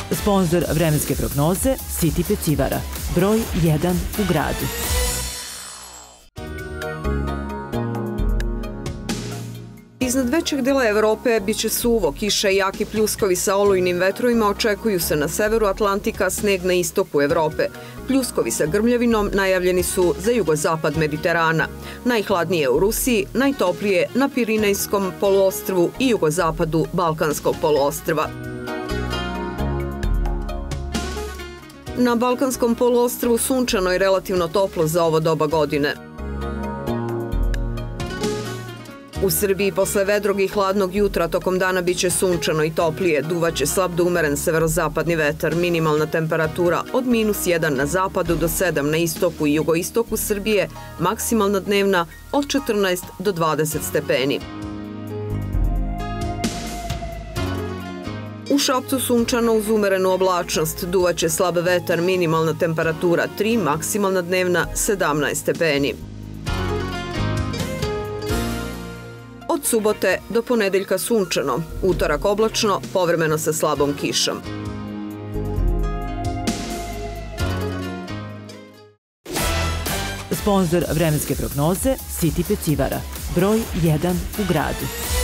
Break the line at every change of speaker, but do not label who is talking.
Sponzor vremenske prognoze City pecivara, broj 1 u gradu.
Iznad većeg dela Evrope biće suvo, kiša i jaki pljuskovi sa olujnim vetrovima očekuju se na severu Atlantika, sneg na istoku Evrope. Pljuskovi sa grmljavinom najavljeni su za jugozapad Mediterana. Najhladnije u Rusiji, najtoplije na Pirinejskom poluostrvu i jugozapadu Balkanskog poluostrva. Na Balkanskom poluostrvu sunčano i relativno toplo za ovo doba godine. U Srbiji posle vedrog i hladnog jutra tokom dana biće sunčano i toplije, duvaće slab do umeren severozapadni vetar, minimalna temperatura od -1 na zapadu do 7 na istoku i jugoistoku Srbije, maksimalna dnevna od 14 do 20 stepeni. U Šapcu sunčano uz umerenu oblačnost, duvaće slab vetar, minimalna temperatura 3, maksimalna dnevna 17 stepeni. Od subote do ponedeljka sunčano, utorak oblačno, povremeno sa slabom kišom.
Sponzor vremenske prognoze City pecivara, broj 1 u gradu.